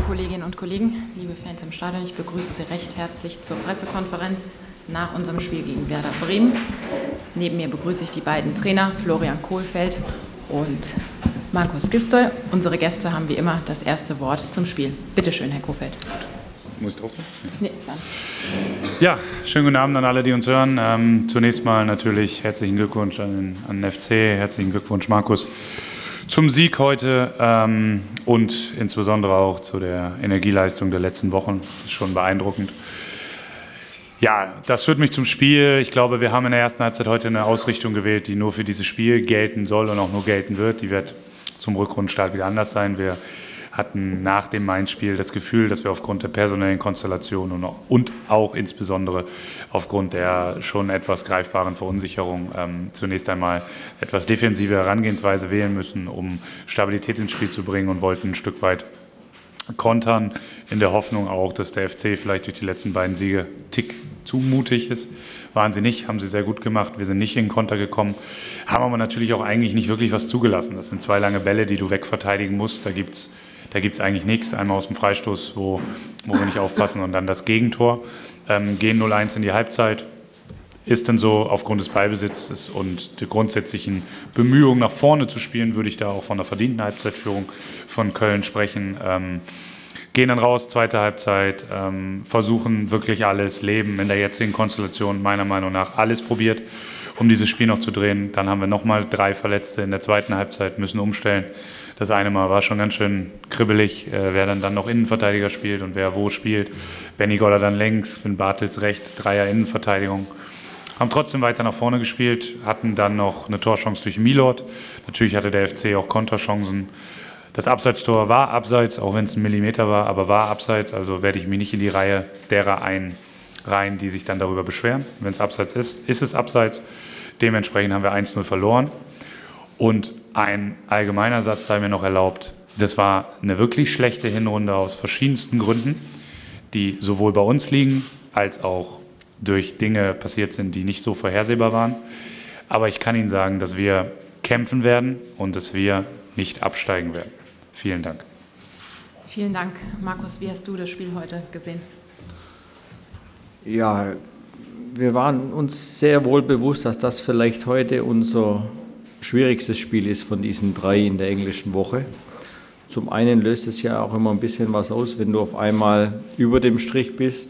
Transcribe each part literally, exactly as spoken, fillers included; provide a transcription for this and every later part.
Kolleginnen und Kollegen, liebe Fans im Stadion, ich begrüße Sie recht herzlich zur Pressekonferenz nach unserem Spiel gegen Werder Bremen. Neben mir begrüße ich die beiden Trainer, Florian Kohlfeldt und Markus Gistol. Unsere Gäste haben wie immer das erste Wort zum Spiel. Bitte schön, Herr Kohlfeldt. Muss ich drauf? Nee, ist an. Ja, schönen guten Abend an alle, die uns hören. Ähm, zunächst mal natürlich herzlichen Glückwunsch an, an den F C, herzlichen Glückwunsch, Markus, zum Sieg heute ähm, und insbesondere auch zu der Energieleistung der letzten Wochen. Das ist schon beeindruckend. Ja, das führt mich zum Spiel. Ich glaube, wir haben in der ersten Halbzeit heute eine Ausrichtung gewählt, die nur für dieses Spiel gelten soll und auch nur gelten wird. Die wird zum Rückrundenstart wieder anders sein. Wir hatten nach dem Mainz-Spiel das Gefühl, dass wir aufgrund der personellen Konstellation und auch, und auch insbesondere aufgrund der schon etwas greifbaren Verunsicherung ähm, zunächst einmal etwas defensive Herangehensweise wählen müssen, um Stabilität ins Spiel zu bringen, und wollten ein Stück weit kontern, in der Hoffnung auch, dass der F C vielleicht durch die letzten beiden Siege tick zu mutig ist. Waren sie nicht, haben sie sehr gut gemacht. Wir sind nicht in den Konter gekommen, haben aber natürlich auch eigentlich nicht wirklich was zugelassen. Das sind zwei lange Bälle, die du wegverteidigen musst. Da gibt es Da gibt es eigentlich nichts. Einmal aus dem Freistoß, wo, wo wir nicht aufpassen, und dann das Gegentor. Ähm, gehen null eins in die Halbzeit. Ist dann so, aufgrund des Ballbesitzes und der grundsätzlichen Bemühungen nach vorne zu spielen, würde ich da auch von der verdienten Halbzeitführung von Köln sprechen. Ähm, gehen dann raus, zweite Halbzeit, ähm, versuchen wirklich alles, Leben in der jetzigen Konstellation meiner Meinung nach alles probiert, um dieses Spiel noch zu drehen. Dann haben wir nochmal drei Verletzte in der zweiten Halbzeit, müssen umstellen. Das eine Mal war schon ganz schön kribbelig, äh, wer dann, dann noch Innenverteidiger spielt und wer wo spielt. Benny Goller dann längs, Finn Bartels rechts, Dreier Innenverteidigung. Haben trotzdem weiter nach vorne gespielt, hatten dann noch eine Torchance durch Milord. Natürlich hatte der F C auch Konterchancen. Das Abseitstor war abseits, auch wenn es ein Millimeter war, aber war abseits. Also werde ich mich nicht in die Reihe derer einreihen, die sich dann darüber beschweren. Wenn es abseits ist, ist es abseits. Dementsprechend haben wir eins null verloren. Und ein allgemeiner Satz sei mir noch erlaubt. Das war eine wirklich schlechte Hinrunde aus verschiedensten Gründen, die sowohl bei uns liegen, als auch durch Dinge passiert sind, die nicht so vorhersehbar waren. Aber ich kann Ihnen sagen, dass wir kämpfen werden und dass wir nicht absteigen werden. Vielen Dank. Vielen Dank. Markus, wie hast du das Spiel heute gesehen? Ja, wir waren uns sehr wohl bewusst, dass das vielleicht heute unser schwierigstes Spiel ist von diesen drei in der englischen Woche. Zum einen löst es ja auch immer ein bisschen was aus, wenn du auf einmal über dem Strich bist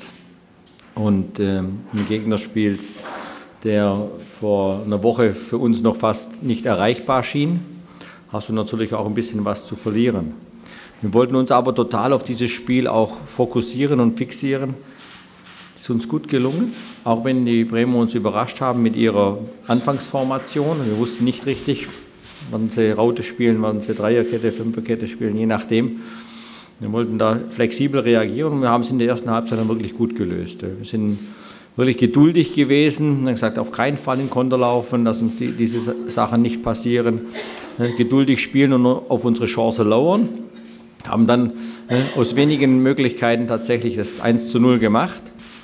und ähm, einen Gegner spielst, der vor einer Woche für uns noch fast nicht erreichbar schien, hast du natürlich auch ein bisschen was zu verlieren. Wir wollten uns aber total auf dieses Spiel auch fokussieren und fixieren. Ist uns gut gelungen, auch wenn die Bremer uns überrascht haben mit ihrer Anfangsformation. Wir wussten nicht richtig, wann sie Raute spielen, wann sie Dreierkette, Fünferkette spielen, je nachdem. Wir wollten da flexibel reagieren und wir haben es in der ersten Halbzeit dann wirklich gut gelöst. Wir sind wirklich geduldig gewesen, haben gesagt, auf keinen Fall in Konter laufen, dass uns die, diese Sachen nicht passieren. Geduldig spielen und nur auf unsere Chance lauern. Haben dann aus wenigen Möglichkeiten tatsächlich das eins zu null gemacht.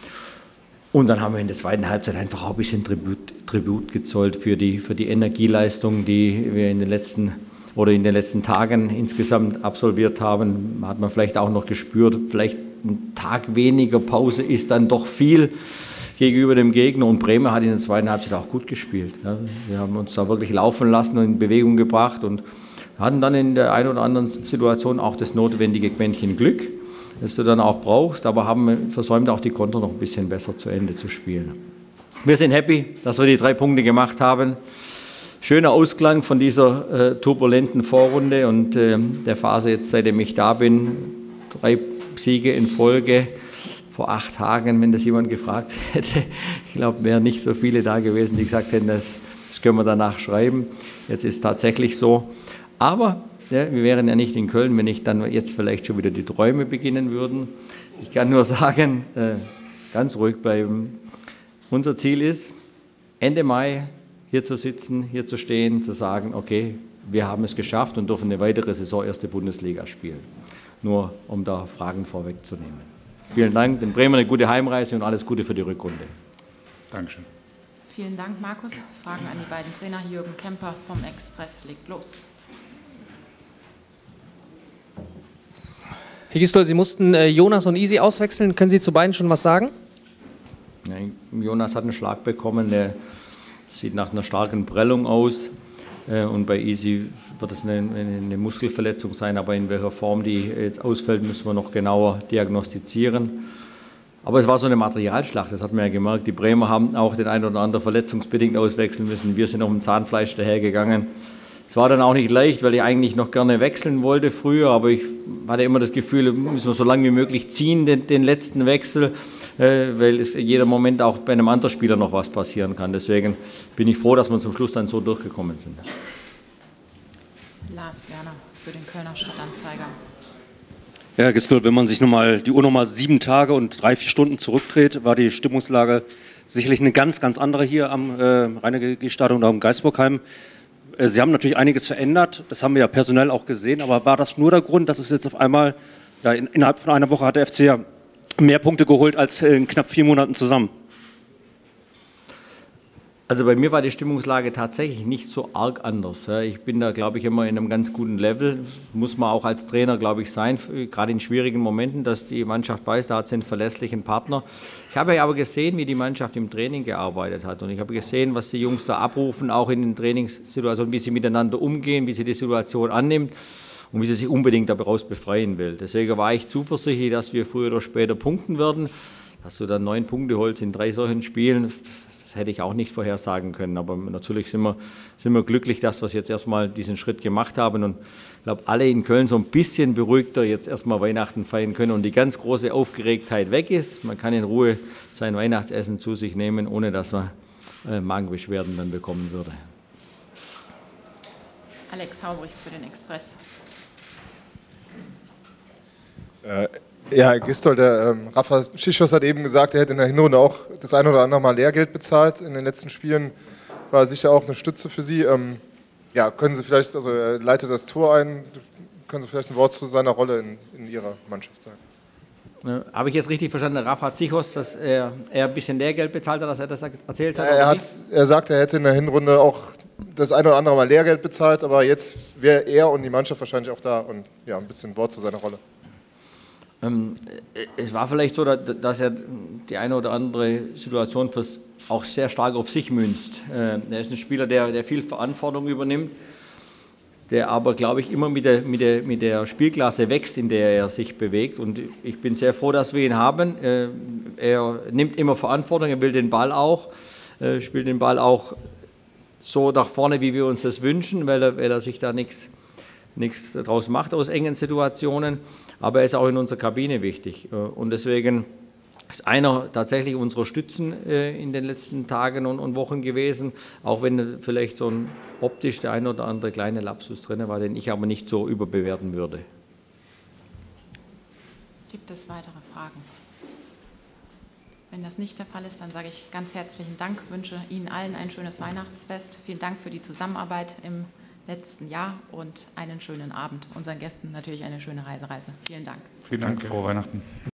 Und dann haben wir in der zweiten Halbzeit einfach auch ein bisschen Tribut, Tribut gezollt für die, für die Energieleistung, die wir in den letzten oder in den letzten Tagen insgesamt absolviert haben. Hat man vielleicht auch noch gespürt, vielleicht ein Tag weniger Pause ist dann doch viel gegenüber dem Gegner. Und Bremen hat in der zweiten Halbzeit auch gut gespielt. Ja, wir haben uns da wirklich laufen lassen und in Bewegung gebracht und hatten dann in der einen oder anderen Situation auch das notwendige Quäntchen Glück, das du dann auch brauchst, aber haben versäumt, auch die Konter noch ein bisschen besser zu Ende zu spielen. Wir sind happy, dass wir die drei Punkte gemacht haben. Schöner Ausklang von dieser äh, turbulenten Vorrunde und äh, der Phase jetzt, seitdem ich da bin, drei Siege in Folge. Vor acht Tagen, wenn das jemand gefragt hätte, ich glaube, wären nicht so viele da gewesen, die gesagt hätten, das, das können wir danach schreiben. Jetzt ist es tatsächlich so. Aber ja, wir wären ja nicht in Köln, wenn nicht dann jetzt vielleicht schon wieder die Träume beginnen würden. Ich kann nur sagen, äh, ganz ruhig bleiben. Unser Ziel ist, Ende Mai hier zu sitzen, hier zu stehen, zu sagen, okay, wir haben es geschafft und dürfen eine weitere Saison erste Bundesliga spielen. Nur um da Fragen vorwegzunehmen. Vielen Dank, den Bremer eine gute Heimreise und alles Gute für die Rückrunde. Dankeschön. Vielen Dank, Markus. Fragen an die beiden Trainer. Jürgen Kemper vom Express legt los. Herr Gistol, Sie mussten äh, Jonas und Isi auswechseln. Können Sie zu beiden schon was sagen? Ja, Jonas hat einen Schlag bekommen, der sieht nach einer starken Prellung aus. Äh, und bei Isi wird es eine, eine Muskelverletzung sein, aber in welcher Form die jetzt ausfällt, müssen wir noch genauer diagnostizieren. Aber es war so eine Materialschlacht, das hat man ja gemerkt. Die Bremer haben auch den einen oder anderen verletzungsbedingt auswechseln müssen. Wir sind auf dem Zahnfleisch dahergegangen. Es war dann auch nicht leicht, weil ich eigentlich noch gerne wechseln wollte früher, aber ich hatte immer das Gefühl, müssen wir so lange wie möglich ziehen, den, den letzten Wechsel, äh, weil es in jedem Moment auch bei einem anderen Spieler noch was passieren kann. Deswegen bin ich froh, dass wir zum Schluss dann so durchgekommen sind. Lars Werner für den Kölner Stadtanzeiger. Ja, Herr Gistol, wenn man sich nochmal die Uhr nochmal sieben Tage und drei, vier Stunden zurückdreht, war die Stimmungslage sicherlich eine ganz, ganz andere hier am äh, Rhein-Energiestadion oder am Geisbockheim. Äh, Sie haben natürlich einiges verändert, das haben wir ja personell auch gesehen, aber war das nur der Grund, dass es jetzt auf einmal, ja, in, innerhalb von einer Woche hat der F C ja mehr Punkte geholt als in knapp vier Monaten zusammen? Also bei mir war die Stimmungslage tatsächlich nicht so arg anders. Ich bin da, glaube ich, immer in einem ganz guten Level. Muss man auch als Trainer, glaube ich, sein, gerade in schwierigen Momenten, dass die Mannschaft weiß, da hat sie einen verlässlichen Partner. Ich habe aber gesehen, wie die Mannschaft im Training gearbeitet hat. Und ich habe gesehen, was die Jungs da abrufen, auch in den Trainingssituationen, wie sie miteinander umgehen, wie sie die Situation annimmt und wie sie sich unbedingt daraus befreien will. Deswegen war ich zuversichtlich, dass wir früher oder später punkten werden. Dass du dann neun Punkte holst in drei solchen Spielen, hätte ich auch nicht vorhersagen können, aber natürlich sind wir, sind wir glücklich, dass wir jetzt erstmal diesen Schritt gemacht haben und ich glaube, alle in Köln so ein bisschen beruhigter jetzt erstmal Weihnachten feiern können und die ganz große Aufgeregtheit weg ist. Man kann in Ruhe sein Weihnachtsessen zu sich nehmen, ohne dass man äh, Magenbeschwerden dann bekommen würde. Alex Haubrichs für den Express. Äh, Ja, Herr Gistol, der ähm, Rafa Schischos hat eben gesagt, er hätte in der Hinrunde auch das ein oder andere Mal Lehrgeld bezahlt. In den letzten Spielen war er sicher auch eine Stütze für Sie. Ähm, ja, können Sie vielleicht, also er leitet das Tor ein, können Sie vielleicht ein Wort zu seiner Rolle in, in Ihrer Mannschaft sagen? Äh, Habe ich jetzt richtig verstanden, Rafa Schischos, dass er, er ein bisschen Lehrgeld bezahlt hat, dass er das erzählt hat? Ja, er, hat er sagt, er hätte in der Hinrunde auch das ein oder andere Mal Lehrgeld bezahlt, aber jetzt wäre er und die Mannschaft wahrscheinlich auch da und ja, ein bisschen Wort zu seiner Rolle. Es war vielleicht so, dass er die eine oder andere Situation fürs auch sehr stark auf sich münzt. Er ist ein Spieler, der, der viel Verantwortung übernimmt, der aber, glaube ich, immer mit der, mit, der, mit der Spielklasse wächst, in der er sich bewegt. Und ich bin sehr froh, dass wir ihn haben. Er nimmt immer Verantwortung, er will den Ball auch, spielt den Ball auch so nach vorne, wie wir uns das wünschen, weil er, weil er sich da nichts nichts draus macht aus engen Situationen, aber er ist auch in unserer Kabine wichtig und deswegen ist einer tatsächlich unserer Stützen in den letzten Tagen und Wochen gewesen, auch wenn vielleicht so ein optisch der ein oder andere kleine Lapsus drin war, den ich aber nicht so überbewerten würde. Gibt es weitere Fragen? Wenn das nicht der Fall ist, dann sage ich ganz herzlichen Dank, wünsche Ihnen allen ein schönes Weihnachtsfest. Vielen Dank für die Zusammenarbeit im letzten Jahr und einen schönen Abend. Unseren Gästen natürlich eine schöne Reisereise. Vielen Dank. Vielen Dank, frohe Weihnachten.